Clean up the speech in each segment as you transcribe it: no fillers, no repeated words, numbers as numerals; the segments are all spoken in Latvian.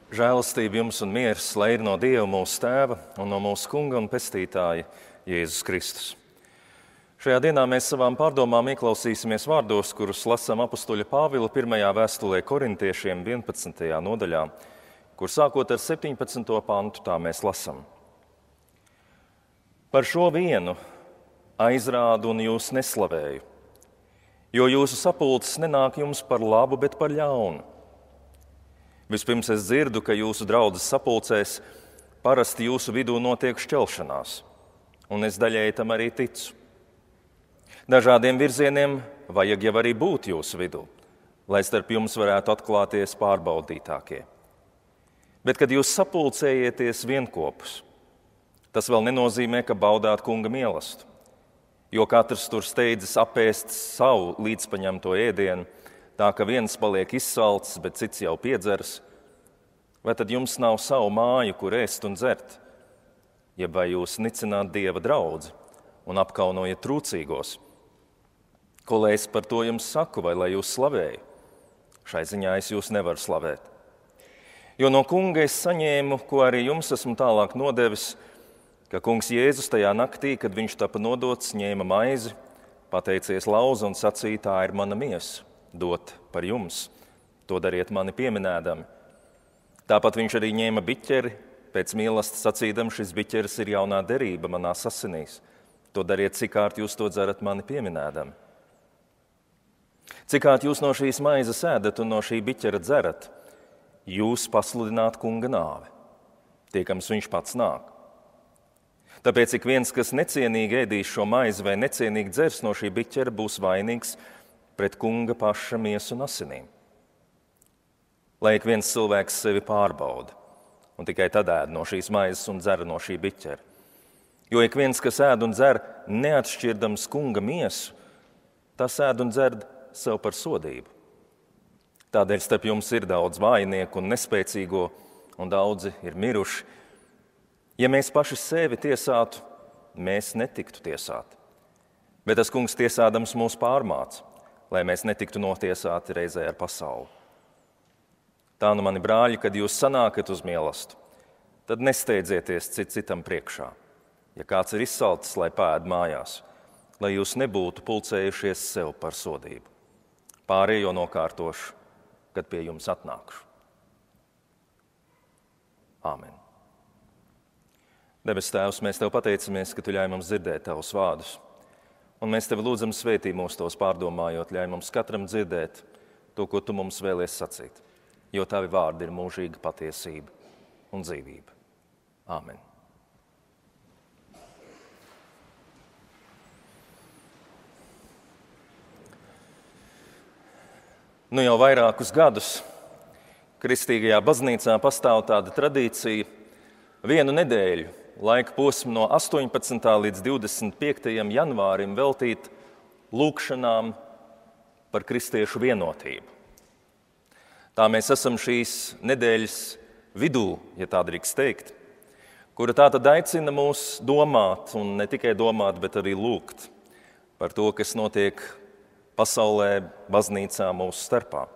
Žēlastība jums un miers, lai ir no Dieva mūsu Tēva un no mūsu Kunga un Pestītāja Jēzus Kristus. Šajā dienā mēs savām pārdomām ieklausīsimies vārdos, kurus lasām apustuļa Pāvila 1. vēstulē Korintiešiem 11. nodaļā, kur sākot ar 17. pantu tā mēs lasām. Par šo vienu aizrādu un jūs neslavēju, jo jūsu sapulces nenāk jums par labu, bet par ļaunu. Vispirms es dzirdu, ka jūsu draudzes sapulcēs parasti jūsu vidū notiek šķelšanās, un es daļēji tam arī ticu. Dažādiem virzieniem vajag jau arī būt jūsu vidū, lai starp jums varētu atklāties pārbaudītākie. Bet, kad jūs sapulcējieties vienkopus, tas vēl nenozīmē, ka baudāt Kunga mīlestību, jo katrs tur steidzas apēst savu līdzpaņemto ēdienu, tā ka viens paliek izsalcis, bet cits jau piedzeras. Vai tad jums nav savu māju, kur ēst un dzert? Jeb vai jūs nicināt Dieva draudzi un apkaunojat trūcīgos? Ko lai es par to jums saku, vai lai jūs slavēju? Šai ziņā es jūs nevaru slavēt. Jo no Kunga es saņēmu, ko arī jums esmu tālāk nodevis, ka Kungs Jēzus tajā naktī, kad viņš tapa nodots, ņēma maizi, pateicies lauza un sacīja: tā ir mana miesa, dot par jums, to dariet mani pieminēdami. Tāpat viņš arī ņēma biķeri, pēc mīlestības sacīdam: šis biķeris ir jaunā derība manās asinīs, to dariet, cikārt jūs to dzerat mani pieminēdami. Cikārt jūs no šīs maizes ēdat un no šī biķera dzerat, jūs pasludināt Kunga nāvi, tiekams viņš pats nāk. Tāpēc ik viens, kas necienīgi ēdīs šo maizi vai necienīgi dzers no šī biķera, būs vainīgs pret Kunga paša miesu un asinīm. Lai ik viens cilvēks sevi pārbauda, un tikai tad ēd no šīs maizes un dzer no šī biķera. Jo ik viens, kas ēd un dzer neatšķirdams Kunga miesu, tas ēd un dzer sev par sodību. Tādēļ starp jums ir daudz vājnieku un nespēcīgo, un daudzi ir miruši. Ja mēs paši sevi tiesātu, mēs netiktu tiesāti. Bet tas Kungs tiesādams mūs pārmāca, lai mēs netiktu notiesāti reizē ar pasauli. Tā nu, mani brāļi, kad jūs sanākat uz mīlestību, tad nesteidzieties citam priekšā. Ja kāds ir izsalcis, lai pēd mājās, lai jūs nebūtu pulcējušies sev par sodību. Pārējo nokārtošu, kad pie jums atnākšu. Āmen. Debes Tēvs, mēs Tev pateicamies, ka Tu ļauj mums dzirdēt Tavus vārdus. Un mēs Tevi lūdzam, svētī mūs tos pārdomājot, ļauj mums katram dzirdēt to, ko Tu mums vēlies sacīt. Jo Tavi vārdi ir mūžīga patiesība un dzīvība. Āmen. Nu jau vairākus gadus Kristīgajā baznīcā pastāv tāda tradīcija vienu nedēļu, laika posmu no 18. līdz 25. janvārim veltīt lūgšanām par kristiešu vienotību. Tā mēs esam šīs nedēļas vidū, ja tā drīkst teikt, kura tā tad aicina mūs domāt, un ne tikai domāt, bet arī lūgt par to, kas notiek pasaulē, baznīcā mūsu starpā.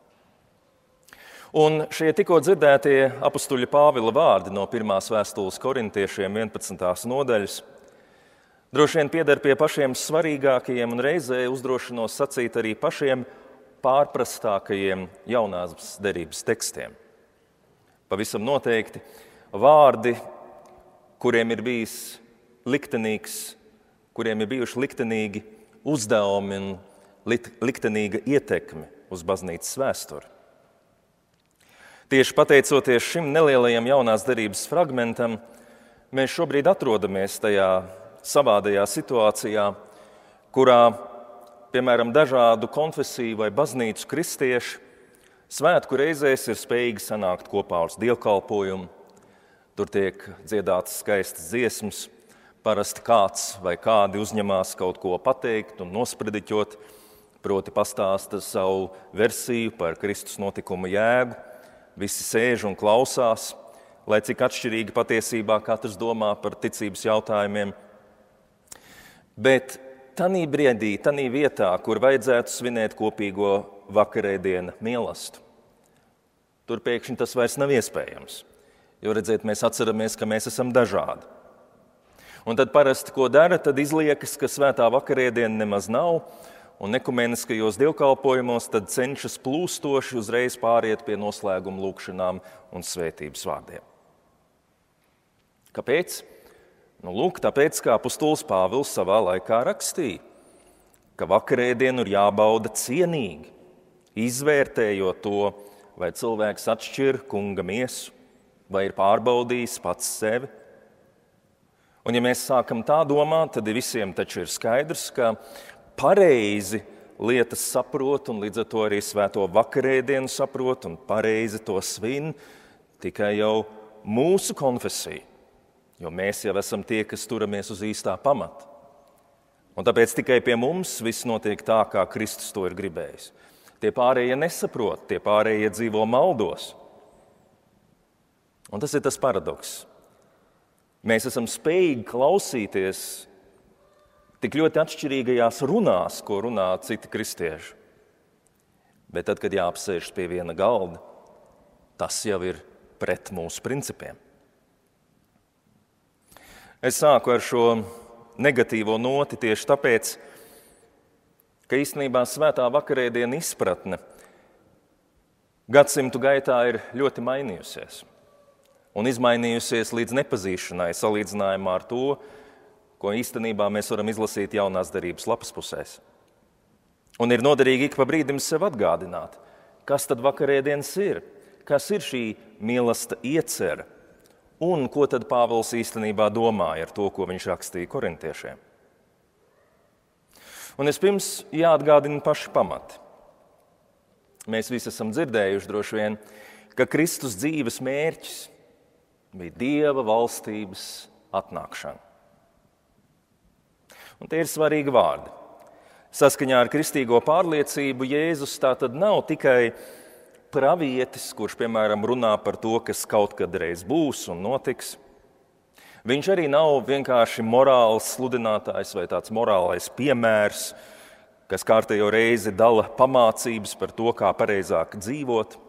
Un šie tikko dzirdētie apustuļa Pāvila vārdi no 1. vēstules Korintiešiem 11. nodaļas droši vien pieder pie pašiem svarīgākajiem un reizē uzdrošinos sacīt arī pašiem pārprastākajiem jaunās derības tekstiem. Pavisam noteikti vārdi, kuriem ir bijis liktenīgs, kuriem ir bijuši liktenīgi uzdevumi un liktenīga ietekme uz baznīcas vēsturi. Tieši pateicoties šim nelielajam jaunās derības fragmentam, mēs šobrīd atrodamies tajā savādajā situācijā, kurā, piemēram, dažādu konfesiju vai baznīcu kristieši svētku reizēs ir spējīgi sanākt kopā uz dievkalpojumu. Tur tiek dziedātas skaistas dziesmas, parasti kāds vai kādi uzņemās kaut ko pateikt un nosprediķot, proti pastāsta savu versiju par Kristus notikumu jēgu. Visi sēž un klausās, lai cik atšķirīgi patiesībā katrs domā par ticības jautājumiem. Bet tanī brīdī, tanī vietā, kur vajadzētu svinēt kopīgo vakarēdienu mīlestību, tur pēkšņi tas vairs nav iespējams. Jo, redziet, mēs atceramies, ka mēs esam dažādi. Un tad parasti, ko dara, tad izliekas, ka svētā vakarēdiena nemaz nav, un ekumeniskajos dievkalpojumos tad cenšas plūstoši uzreiz pāriet pie noslēguma lūkšanām un svētības vārdiem. Kāpēc? Lūk, tāpēc, kā apustulis Pāvils savā laikā rakstīja, ka vakarēdienu ir jābauda cienīgi, izvērtējot to, vai cilvēks atšķir kunga miesu, vai ir pārbaudījis pats sevi. Un ja mēs sākam tā domāt, tad visiem taču ir skaidrs, ka pareizi lietas saprot un līdz ar to arī svēto vakarēdienu saprot un pareizi to svin tikai jau mūsu konfesija, jo mēs jau esam tie, kas turamies uz īstā pamata. Un tāpēc tikai pie mums viss notiek tā, kā Kristus to ir gribējis. Tie pārējie nesaprot, tie pārējie dzīvo maldos. Un tas ir tas paradoks. Mēs esam spējīgi klausīties tik ļoti atšķirīgajās runās, ko runā citi kristieši. Bet tad, kad jāapsēžas pie viena galda, tas jau ir pret mūsu principiem. Es sāku ar šo negatīvo noti tieši tāpēc, ka īstenībā svētā vakarēdiena izpratne gadsimtu gaitā ir ļoti mainījusies un izmainījusies līdz nepazīšanai salīdzinājumā ar to, ko īstenībā mēs varam izlasīt jaunās derības lapas pusēs. Un ir noderīgi ik pa brīdim sev atgādināt, kas tad vakarēdienas ir, kas ir šī mīlesta iecera un ko tad Pāvils īstenībā domāja ar to, ko viņš rakstīja korintiešiem. Un vispirms jāatgādina paši pamati. Mēs visi esam dzirdējuši droši vien, ka Kristus dzīves mērķis bija Dieva valstības atnākšana. Un tie ir svarīgi vārdi. Saskaņā ar kristīgo pārliecību Jēzus tātad nav tikai pravietis, kurš, piemēram, runā par to, kas kaut kad reiz būs un notiks. Viņš arī nav vienkārši morāls sludinātājs vai tāds morālais piemērs, kas kārtējo reizi dala pamācības par to, kā pareizāk dzīvot.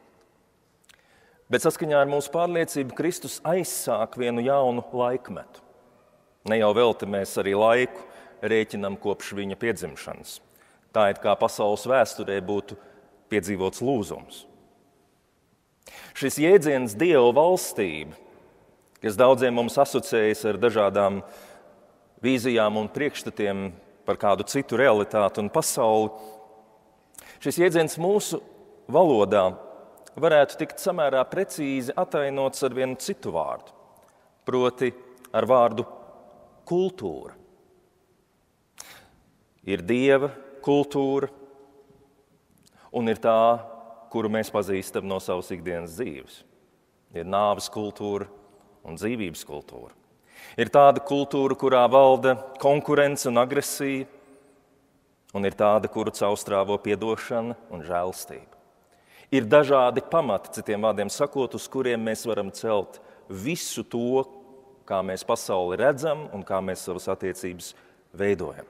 Bet saskaņā ar mūsu pārliecību Kristus aizsāk vienu jaunu laikmetu. Ne jau velti mēs arī laiku rēķinam kopš viņa piedzimšanas. Tā ir kā pasaules vēsturē būtu piedzīvots lūzums. Šis jēdziens Dieva valstība, kas daudziem mums asociējas ar dažādām vīzijām un priekšstatiem par kādu citu realitāti un pasauli, šis jēdziens mūsu valodā varētu tikt samērā precīzi atainots ar vienu citu vārdu, proti ar vārdu kultūra. Ir Dieva kultūra un ir tā, kuru mēs pazīstam no savas ikdienas dzīves. Ir nāves kultūra un dzīvības kultūra. Ir tāda kultūra, kurā valda konkurence un agresija, un ir tāda, kuru caurstrāvo piedošana un žēlstība. Ir dažādi pamati, citiem vārdiem sakot, uz kuriem mēs varam celt visu to, kā mēs pasauli redzam un kā mēs savas attiecības veidojam.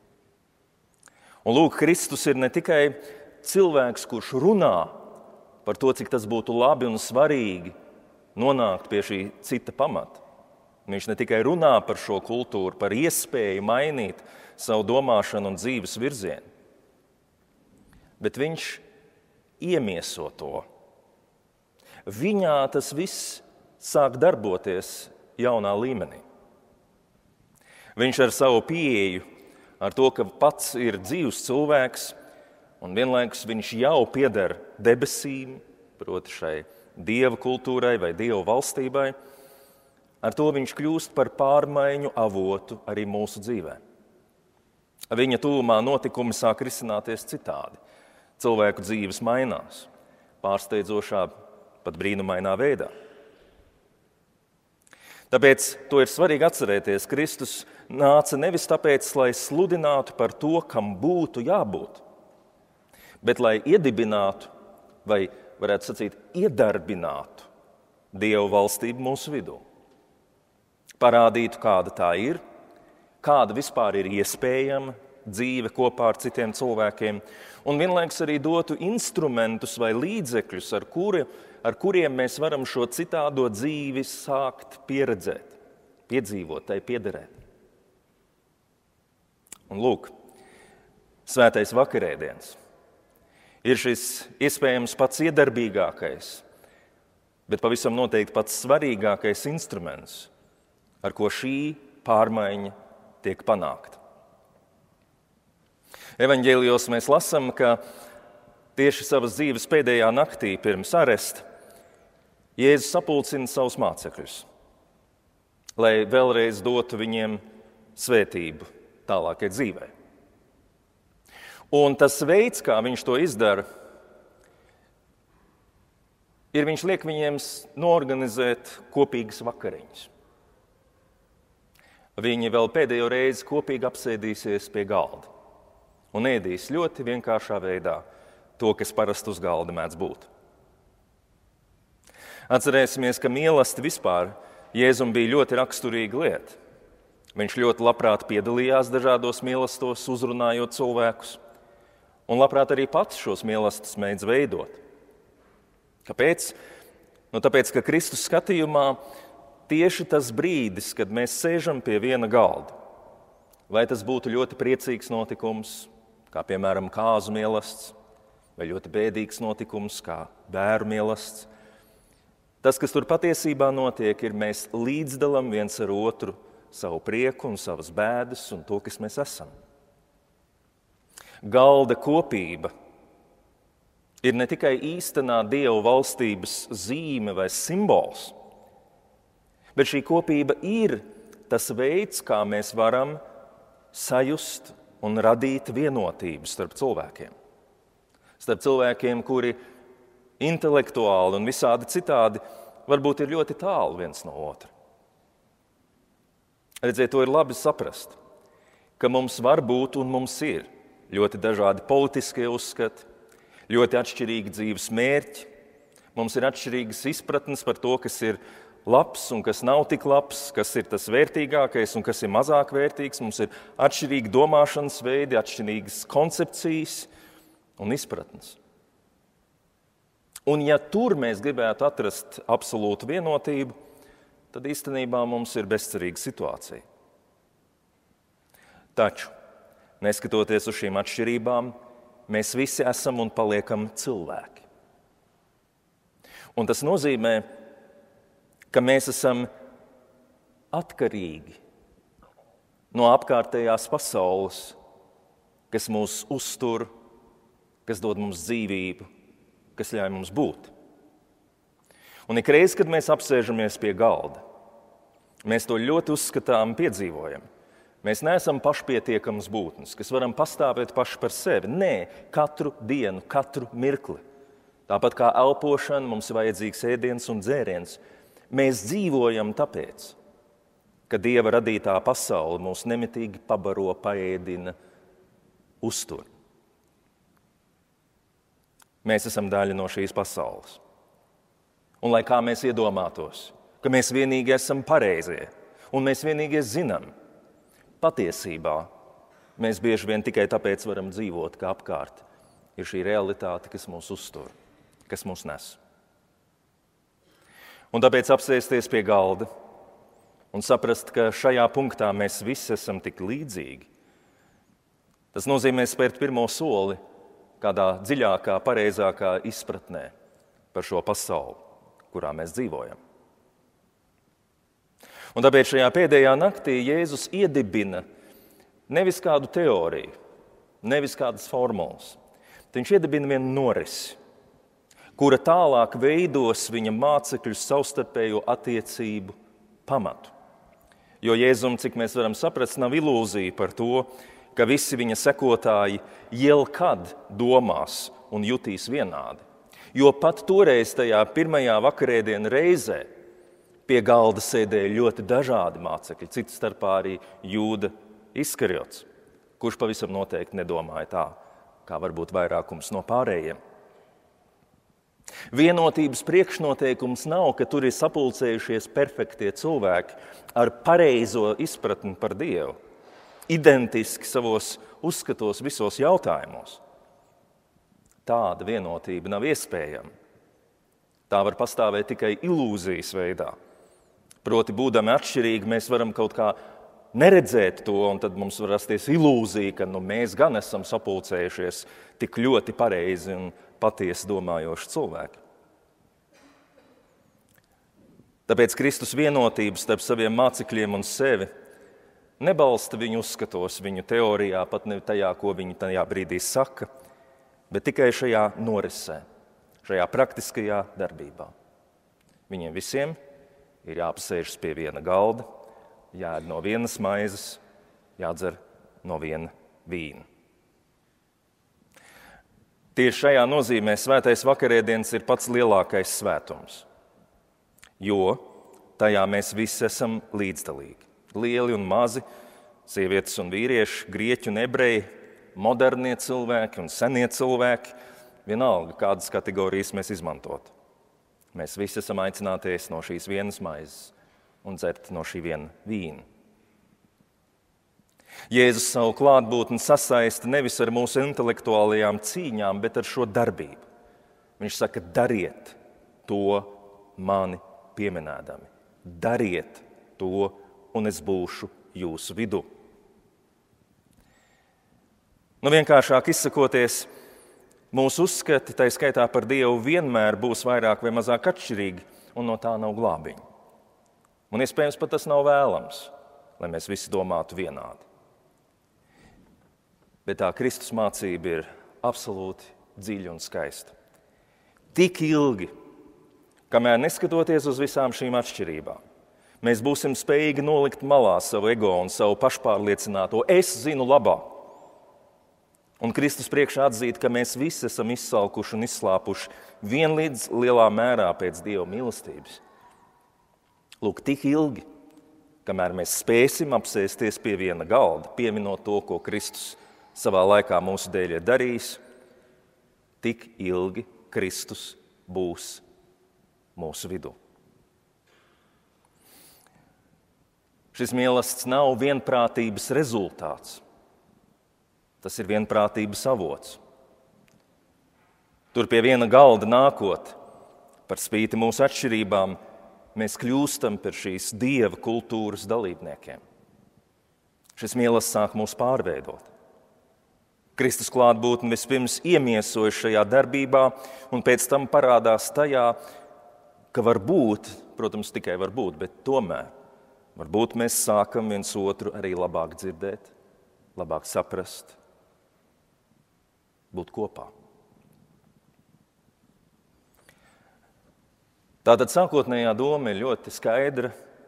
Un lūk, Kristus ir ne tikai cilvēks, kurš runā par to, cik tas būtu labi un svarīgi nonākt pie šī cita pamata. Viņš ne tikai runā par šo kultūru, par iespēju mainīt savu domāšanu un dzīves virzienu, bet viņš iemieso to. Viņā tas viss sāk darboties jaunā līmenī. Viņš ar savu pieeju, ar to, ka pats ir dzīvs cilvēks, un vienlaikus viņš jau pieder debesīm, proti šai Dieva kultūrai vai Dieva valstībai, ar to viņš kļūst par pārmaiņu avotu arī mūsu dzīvē. Viņa tuvumā notikumi sāk risināties citādi. Cilvēku dzīves mainās, pārsteidzošā, pat brīnumainā veidā. Tāpēc to ir svarīgi atcerēties. Kristus nāca nevis tāpēc, lai sludinātu par to, kam būtu jābūt, bet lai iedibinātu, vai varētu sacīt, iedarbinātu Dieva valstību mūsu vidū. Parādītu, kāda tā ir, kāda vispār ir iespējama, dzīve kopā ar citiem cilvēkiem, un vienlaikus arī dotu instrumentus vai līdzekļus, ar kuriem mēs varam šo citādo dzīvi sākt pieredzēt, piedzīvot, tai piederēt. Un lūk, svētais vakarēdiens ir šis iespējams pats iedarbīgākais, bet pavisam noteikti pats svarīgākais instruments, ar ko šī pārmaiņa tiek panākta. Evaņģēlijos mēs lasām, ka tieši savas dzīves pēdējā naktī pirms aresta Jēzus sapulcina savus mācekļus, lai vēlreiz dotu viņiem svētību tālākai dzīvei. Un tas veids, kā viņš to izdara, ir viņš liek viņiem noorganizēt kopīgas vakariņas. Viņi vēl pēdējo reizi kopīgi apsēdīsies pie galda un ēdīs ļoti vienkāršā veidā to, kas parasti uz galda mēdz būt. Atcerēsimies, ka mīlestība vispār Jēzum bija ļoti raksturīga lieta. Viņš ļoti labprāt piedalījās dažādos mīlestos, uzrunājot cilvēkus, un labprāt arī pats šos mīlestus mēdz veidot. Kāpēc? Tāpēc, ka Kristus skatījumā tieši tas brīdis, kad mēs sēžam pie viena galda, vai tas būtu ļoti priecīgs notikums, kā piemēram kāzu mielasts, vai ļoti bēdīgs notikums, kā bēru mielasts, tas, kas tur patiesībā notiek, ir mēs līdzdalam viens ar otru savu prieku un savas bēdas un to, kas mēs esam. Galda kopība ir ne tikai īstenā Dieva valstības zīme vai simbols, bet šī kopība ir tas veids, kā mēs varam sajust un radīt vienotību starp cilvēkiem. Starp cilvēkiem, kuri intelektuāli un visādi citādi varbūt ir ļoti tālu viens no otra. Redziet, to ir labi saprast, ka mums var būt un mums ir ļoti dažādi politiskie uzskati, ļoti atšķirīgi dzīves mērķi, mums ir atšķirīgas izpratnes par to, kas ir labs un kas nav tik labs, kas ir tas vērtīgākais un kas ir mazāk vērtīgs, mums ir atšķirīgi domāšanas veidi, atšķirīgas koncepcijas un izpratnes. Un ja tur mēs gribētu atrast absolūtu vienotību, tad īstenībā mums ir bezcerīga situācija. Taču, neskatoties uz šīm atšķirībām, mēs visi esam un paliekam cilvēki. Un tas nozīmē, ka mēs esam atkarīgi no apkārtējās pasaules, kas mūs uztur, kas dod mums dzīvību, kas ļauj mums būt. Un ikreiz, kad mēs apsēžamies pie galda, mēs to ļoti uzskatām, piedzīvojam. Mēs neesam pašpietiekamas būtnes, kas varam pastāvēt paši par sevi. Nē, katru dienu, katru mirkli. Tāpat kā elpošana, mums ir vajadzīgs ēdiens un dzēriens. Mēs dzīvojam tāpēc, ka Dieva radītā pasaule mūs nemitīgi pabaro, paēdina, uztur. Mēs esam daļa no šīs pasaules. Un lai kā mēs iedomātos, ka mēs vienīgi esam pareizie un mēs vienīgi zinām, patiesībā mēs bieži vien tikai tāpēc varam dzīvot, ka apkārt ir šī realitāte, kas mūs uztur, kas mūs nes. Un tāpēc apsēsties pie galda un saprast, ka šajā punktā mēs visi esam tik līdzīgi, tas nozīmē spērt pirmo soli kādā dziļākā, pareizākā izpratnē par šo pasauli, kurā mēs dzīvojam. Un tāpēc šajā pēdējā naktī Jēzus iedibina nevis kādu teoriju, nevis kādas formulas. Viņš iedibina vienu norisi, kura tālāk veidos viņa mācekļu savstarpējo attiecību pamatu. Jo Jēzum, cik mēs varam saprast, nav ilūzija par to, ka visi viņa sekotāji jebkad domās un jutīs vienādi. Jo pat toreiz tajā pirmajā vakarēdienu reizē pie galda sēdēja ļoti dažādi mācekļi, citu starpā arī Jūda Iskariots, kurš pavisam noteikti nedomāja tā, kā varbūt vairākums no pārējiem. Vienotības priekšnoteikums nav, ka tur ir sapulcējušies perfektie cilvēki ar pareizo izpratni par Dievu, identiski savos uzskatos, visos jautājumos. Tāda vienotība nav iespējama. Tā var pastāvēt tikai ilūzijas veidā. Proti, būdami atšķirīgi, mēs varam kaut kā neredzēt to, un tad mums var rasties ilūzija, ka mēs gan esam sapulcējušies tik ļoti pareizi un patiesi domājoši cilvēki. Tāpēc Kristus vienotības starp saviem mācekļiem un sevi nebalsta viņu uzskatos, viņu teorijā, pat ne tajā, ko viņi tajā brīdī saka, bet tikai šajā norisē, šajā praktiskajā darbībā. Viņiem visiem ir jāpasēžas pie viena galda, jāēd no vienas maizes, jādzer no viena vīna. Tieši šajā nozīmē svētais vakarēdienas ir pats lielākais svētums, jo tajā mēs visi esam līdzdalīgi. Lieli un mazi, sievietes un vīrieši, grieķi un ebreji, modernie cilvēki un senie cilvēki, vienalga, kādas kategorijas mēs izmantotu. Mēs visi esam aicināties no šīs vienas maizes un dzert no šī viena vīna. Jēzus savu klātbūtni sasaista nevis ar mūsu intelektuālajām cīņām, bet ar šo darbību. Viņš saka, dariet to mani pieminēdami. Dariet to, un es būšu jūsu vidū. Vienkāršāk izsakoties, mūsu uzskati, tai skaitā par Dievu, vienmēr būs vairāk vai mazāk atšķirīgi, un no tā nav glābiņa. Un iespējams pat tas nav vēlams, lai mēs visi domātu vienādi. Bet tā Kristus mācība ir absolūti dziļa un skaista. Tik ilgi, kamēr neskatoties uz visām šīm atšķirībām, mēs būsim spējīgi nolikt malā savu ego un savu pašpārliecināto es zinu labāk. Un Kristus priekšā atzīt, ka mēs visi esam izsalkuši un izslāpuši vienlīdz lielā mērā pēc Dieva mīlestības. Lūk, tik ilgi, kamēr mēs spēsim apsēsties pie viena galda, pieminot to, ko Kristus savā laikā mūsu dēļ ir darījis, tik ilgi Kristus būs mūsu vidū. Šis mīlestības nav vienprātības rezultāts. Tas ir vienprātības avots. Tur pie viena galda nākot, par spīti mūsu atšķirībām, mēs kļūstam par šīs Dieva kultūras dalībniekiem. Šis mīlestības sāk mūs pārveidot. Kristus klātbūtne vispirms iemiesojas šajā darbībā, un pēc tam parādās tajā, ka var būt, protams, tikai var būt, bet tomēr varbūt mēs sākam viens otru arī labāk dzirdēt, labāk saprast, būt kopā. Tātad sākotnējā doma ir ļoti skaidra.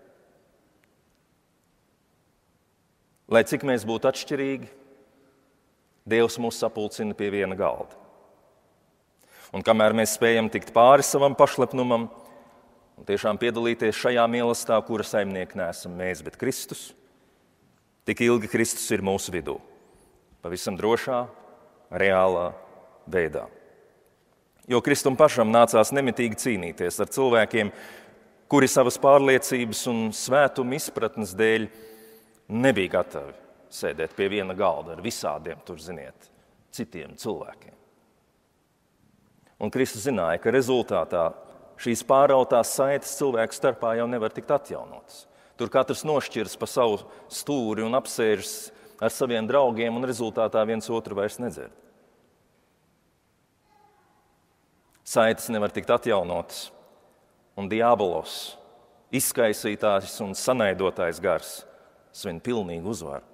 Lai cik mēs būtu atšķirīgi, Dievs mūs sapulcina pie viena galda. Un kamēr mēs spējam tikt pāri savam pašlepnumam un tiešām piedalīties šajā mīlestībā, kura saimnieki neesam mēs, bet Kristus, tik ilgi Kristus ir mūsu vidū. Pavisam drošā, reālā veidā. Jo Kristum pašam nācās nemitīgi cīnīties ar cilvēkiem, kuri savas pārliecības un svētuma izpratnes dēļ nebija gatavi sēdēt pie viena galda ar visādiem, citiem cilvēkiem. Un Kristus zināja, ka rezultātā šīs pārautās saites cilvēku starpā jau nevar tikt atjaunotas. Tur katrs nošķirs pa savu stūri un apsēžas ar saviem draugiem, un rezultātā viens otru vairs nedzird. Saites nevar tikt atjaunotas, un diabolos, izkaisītājs un sanaidotājs gars, svin pilnīgu uzvaru.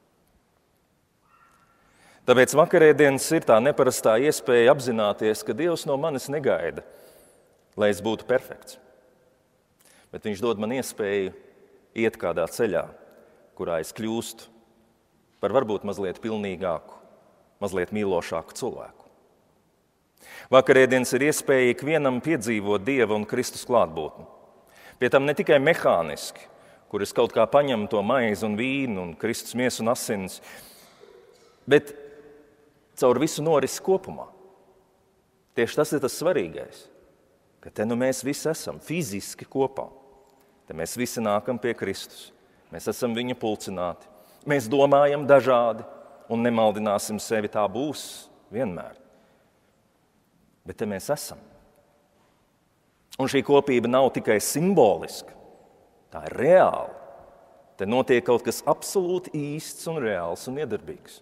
Tāpēc vakarēdienas ir tā neparastā iespēja apzināties, ka Dievs no manis negaida, lai es būtu perfekts. Bet viņš dod man iespēju iet kādā ceļā, kurā es kļūstu par varbūt mazliet pilnīgāku, mazliet mīlošāku cilvēku. Vakarēdienas ir iespēja ikvienam piedzīvot Dieva un Kristus klātbūtni. Pie tam ne tikai mehāniski, kur es kaut kā paņemu to maizi un vīnu un Kristus miesu un asins, bet caur visu norisi kopumā. Tieši tas ir tas svarīgais, ka te mēs visi esam fiziski kopā. Te mēs visi nākam pie Kristus. Mēs esam viņa pulcināti. Mēs domājam dažādi, un nemaldināsim sevi, tā būs vienmēr. Bet te mēs esam. Un šī kopība nav tikai simboliska, tā ir reāla. Te notiek kaut kas absolūti īsts un reāls un iedarbīgs.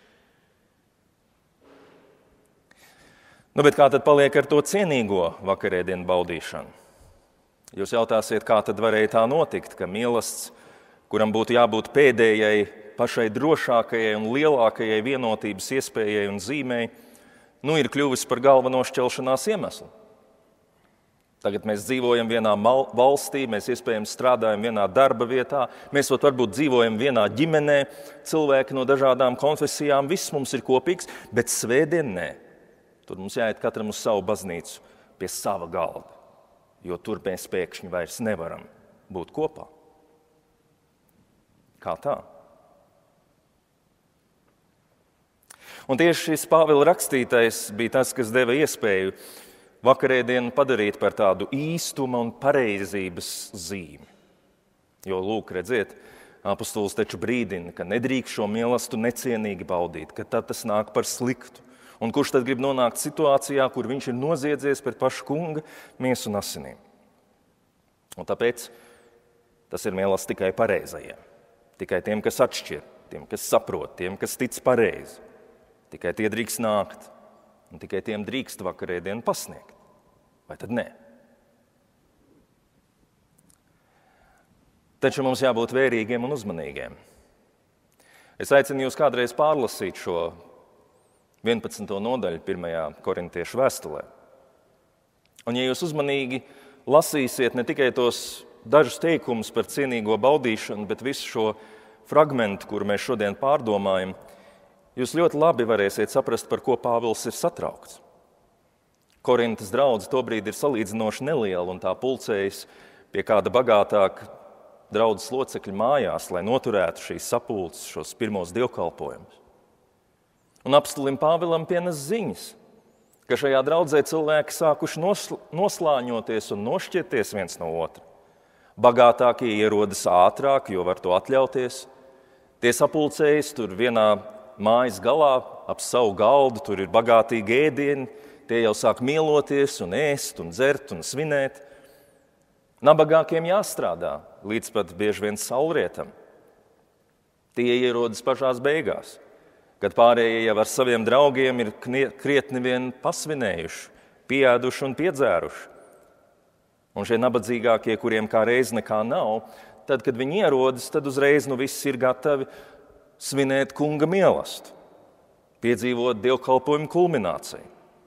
Bet kā tad paliek ar to cienīgo vakarēdienu baudīšanu? Jūs jautāsiet, kā tad varēja tā notikt, ka mīlestības, kuram būtu jābūt pēdējai, pašai drošākajai un lielākajai vienotības iespējai un zīmei, ir kļuvis par galveno šķelšanās iemeslu. Tagad mēs dzīvojam vienā valstī, mēs iespējams strādājam vienā darba vietā, mēs varbūt dzīvojam vienā ģimenē, cilvēki no dažādām konfesijām, viss mums ir kopīgs, bet svētdien nē. Tur mums jāiet katram uz savu baznīcu pie sava galda, jo tur mēs pēkšņi vairs nevaram būt kopā. Kā tā? Un tieši šis Pāvila rakstītais bija tas, kas deva iespēju vakarēdienu padarīt par tādu īstuma un pareizības zīmi. Jo, lūk, redziet, apostols taču brīdina, ka nedrīkst šo mīlestību necienīgi baudīt, ka tad tas nāk par sliktu. Un kurš tad grib nonākt situācijā, kur viņš ir noziedzies pret pašu kunga miesu un asinīm. Un tāpēc tas ir mīlestība tikai pareizajiem, tikai tiem, kas atšķir, tiem, kas saprot, tiem, kas tic pareizi. Tikai tie drīkst nākt. Un tikai tiem drīkst vakarēdienu pasniegt. Vai tad nē? Taču mums jābūt vērīgiem un uzmanīgiem. Es aicinu jūs kādreiz pārlasīt šo 11. nodaļu 1. korintiešu vēstulē. Un ja jūs uzmanīgi lasīsiet ne tikai tos dažus teikumus par cienīgo baudīšanu, bet visu šo fragmentu, kuru mēs šodien pārdomājam, jūs ļoti labi varēsiet saprast, par ko Pāvils ir satraukts. Korintas draudze tobrīd ir salīdzinoši neliela, un tā pulcējas pie kāda bagātāka draudzes locekļa mājās, lai noturētu šīs sapulces, šos pirmos dievkalpojumus. Un apostolim Pāvilam pienes ziņas, ka šajā draudzē cilvēki sākuši noslāņoties un nošķirties viens no otra. Bagātākie ierodas ātrāk, jo var to atļauties. Tie sapulcējas tur vienā mājas galā ap savu galdu, tur ir bagātīgi ēdieni, tie jau sāk mieloties un ēst un dzert un svinēt. Nabagākiem jāstrādā, līdz pat bieži vien saulrietam. Tie ierodas pašās beigās, kad pārējie jau ar saviem draugiem ir krietni vien pasvinējuši, pieēduši un piedzēruši. Un šie nabadzīgākie, kuriem kā reiz nekā nav, tad, kad viņi ierodas, tad uzreiz viss ir gatavi svinēt kunga mīlestību, piedzīvot dievkalpojumu kulmināciju.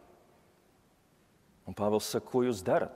Un Pāvils saka, ko jūs darat?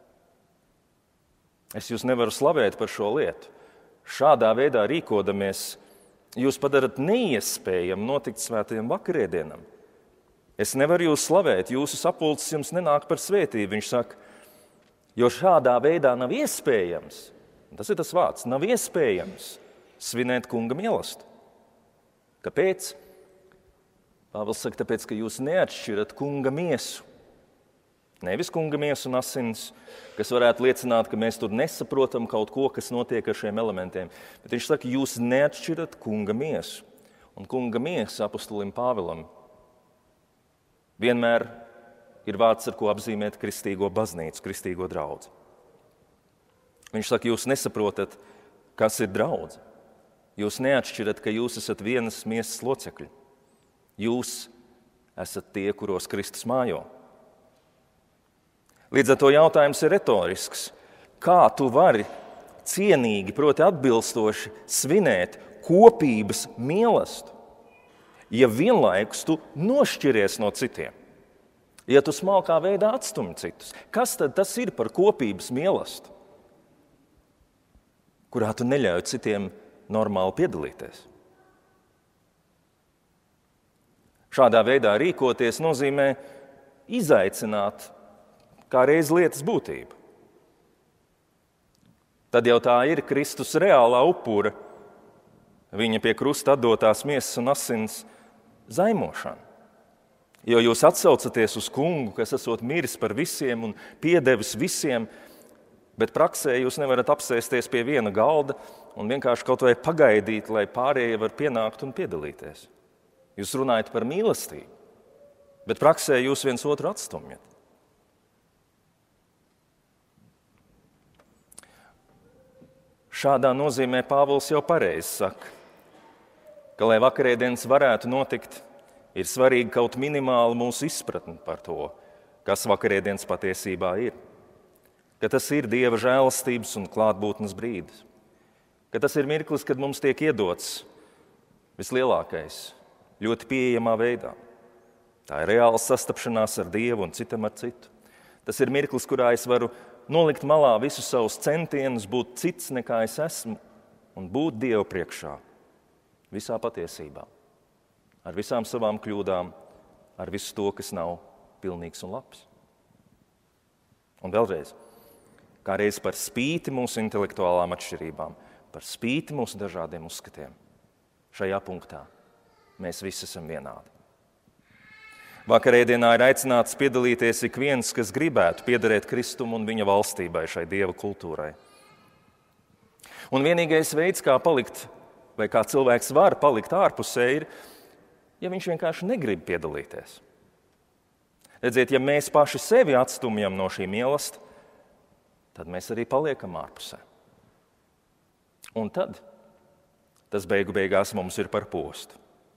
Es jūs nevaru slavēt par šo lietu. Šādā veidā rīkodamies, jūs padarat neiespējamu notikt svētajam vakarēdienam. Es nevaru jūs slavēt, jūsu sapulces jums nenāk par svētību. Viņš saka, jo šādā veidā nav iespējams, tas ir tas vārds, nav iespējams svinēt kunga mīlestību. Kāpēc? Pāvils saka, tāpēc, ka jūs neatšķirat kunga miesu. Nevis kunga miesu un asins, kas varētu liecināt, ka mēs tur nesaprotam kaut ko, kas notiek ar šiem elementiem. Bet viņš saka, jūs neatšķirat kunga miesu. Un kunga miesa apostolim Pāvilam vienmēr ir vārds, ar ko apzīmēt kristīgo baznīcu, kristīgo draudzi. Viņš saka, jūs nesaprotat, kas ir draudze. Jūs neatšķirat, ka jūs esat vienas miesas locekļi. Jūs esat tie, kuros Kristus mājo. Līdz ar to jautājums ir retorisks. Kā tu vari cienīgi, proti atbilstoši svinēt kopības mīlestību, ja vienlaikus tu nošķiries no citiem? Ja tu smalkā veidā atstumi citus, kas tad tas ir par kopības mīlestību, kurā tu neļauj citiem normāli piedalīties? Šādā veidā rīkoties nozīmē izaicināt kā reiz lietas būtību. Tad jau tā ir Kristus reālā upura, viņa pie krusta atdotās miesas un asins zaimošana. Jo jūs atsaucaties uz kungu, kas esot miris par visiem un piedevis visiem, bet praksē jūs nevarat apsēsties pie viena galda un vienkārši kaut vai pagaidīt, lai pārējie var pienākt un piedalīties. Jūs runājat par mīlestību, bet praksē jūs viens otru atstumjat. Šādā nozīmē Pāvils jau pareizi saka, ka, lai vakarēdienas varētu notikt, ir svarīgi kaut minimāli mūsu izpratni par to, kas vakarēdienas patiesībā ir. Ka tas ir Dieva žēlastības un klātbūtnes brīdis. Ka tas ir mirklis, kad mums tiek iedots vislielākais, ļoti pieejamā veidā. Tā ir reāla sastapšanās ar Dievu un citam ar citu. Tas ir mirklis, kurā es varu nolikt malā visus savus centienus, būt cits nekā es esmu un būt Dievu priekšā visā patiesībā. Ar visām savām kļūdām, ar visu to, kas nav pilnīgs un labs. Un vēlreiz, kā reiz par spīti mūsu intelektuālām atšķirībām, par spīti mūsu dažādiem uzskatiem, šajā punktā mēs visi esam vienādi. Vakarēdienā ir aicināts piedalīties ik viens, kas gribētu piederēt Kristum un viņa valstībai, šai Dieva kultūrai. Un vienīgais veids, kā palikt, vai kā cilvēks var palikt ārpusē, ir, ja viņš vienkārši negrib piedalīties. Redziet, ja mēs paši sevi atstumjam no šī mīlestība, tad mēs arī paliekam ārpusē. Un tad tas beigu beigās mums ir par postu.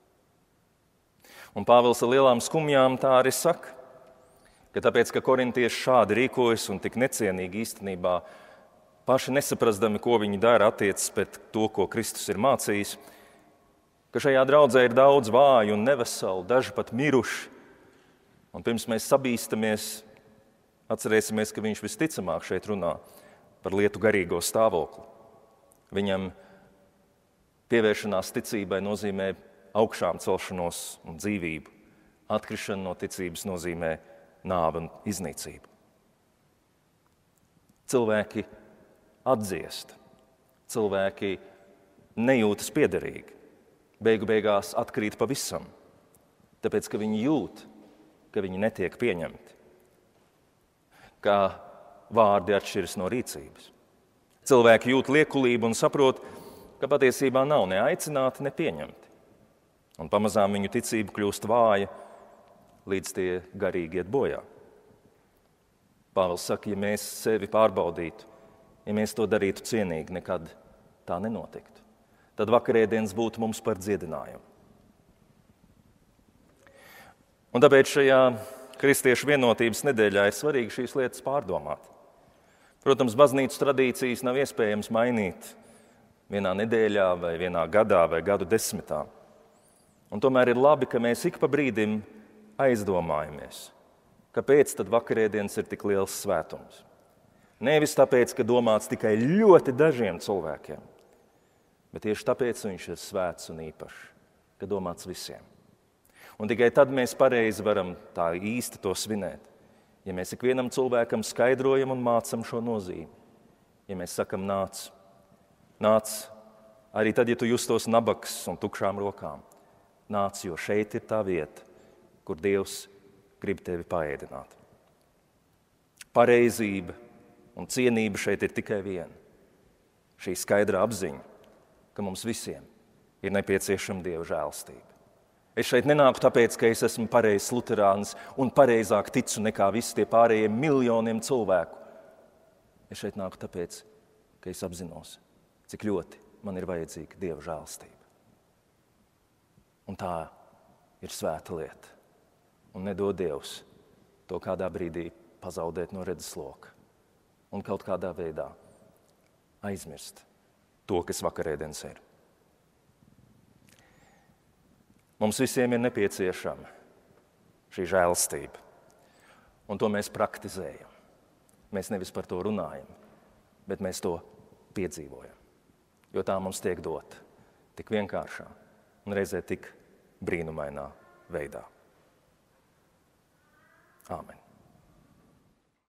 Un Pāvils ar lielām skumjām tā arī saka, ka tāpēc, ka korintieši šādi rīkojas un tik necienīgi īstenībā paši nesaprastami, ko viņi dara, attiecas pret to, ko Kristus ir mācījis, ka šajā draudzē ir daudz vāju un neveselu, daži pat miruši. Un pirms mēs sabīstamies, atcerēsimies, ka viņš visticamāk šeit runā par lietu garīgo stāvokli. Viņam pievēršanās ticībai nozīmē augšām celšanos un dzīvību. Atkrišana no ticības nozīmē nāvi un iznīcību. Cilvēki atdziest, cilvēki nejūtas piederīgi, beigu beigās atkrīt pavisam, tāpēc, ka viņi jūt, ka viņi netiek pieņemti, ka vārdi atšķiras no rīcības. Cilvēki jūt liekulību un saprot, ka patiesībā nav ne aicināti, ne pieņemti. Un pamazām viņu ticība kļūst vāja, līdz tie garīgi iet bojā. Pāvils saka, ja mēs sevi pārbaudītu, ja mēs to darītu cienīgi, nekad tā nenotiktu. Tad vakarēdienas būtu mums par dziedinājumu. Un tāpēc šajā kristiešu vienotības nedēļā ir svarīgi šīs lietas pārdomāt. Protams, baznīcas tradīcijas nav iespējams mainīt vienā nedēļā vai vienā gadā vai gadu desmitā. Un tomēr ir labi, ka mēs ik pa brīdim aizdomājamies, kāpēc tad vakarēdienas ir tik liels svētums. Nevis tāpēc, ka domāts tikai ļoti dažiem cilvēkiem, bet tieši tāpēc viņš ir svēts un īpašs, ka domāts visiem. Un tikai tad mēs pareizi varam tā īsti to svinēt, ja mēs ikvienam cilvēkam skaidrojam un mācam šo nozīmi. Ja mēs sakam nāc, arī tad, ja tu justos nabaks un tukšām rokām. Nāc, jo šeit ir tā vieta, kur Dievs grib tevi paēdināt. Pareizība un cienība šeit ir tikai viena. Šī skaidra apziņa, ka mums visiem ir nepieciešama Dieva žēlastība. Es šeit nenāku tāpēc, ka es esmu pareizs luterāns un pareizāk ticu nekā visi tie pārējie miljoniem cilvēku. Es šeit nāku tāpēc, ka es apzinos, cik ļoti man ir vajadzīga Dieva žēlastība. Un tā ir svēta lieta. Un nedod Dievs to kādā brīdī pazaudēt no redzesloka. Un kaut kādā veidā aizmirst to, kas vakarēdienas ir. Mums visiem ir nepieciešama šī žēlastība. Un to mēs praktizējam. Mēs nevis par to runājam, bet mēs to piedzīvojam. Jo tā mums tiek dota tik vienkāršā un reizē tik brīnumainā veidā. Āmen.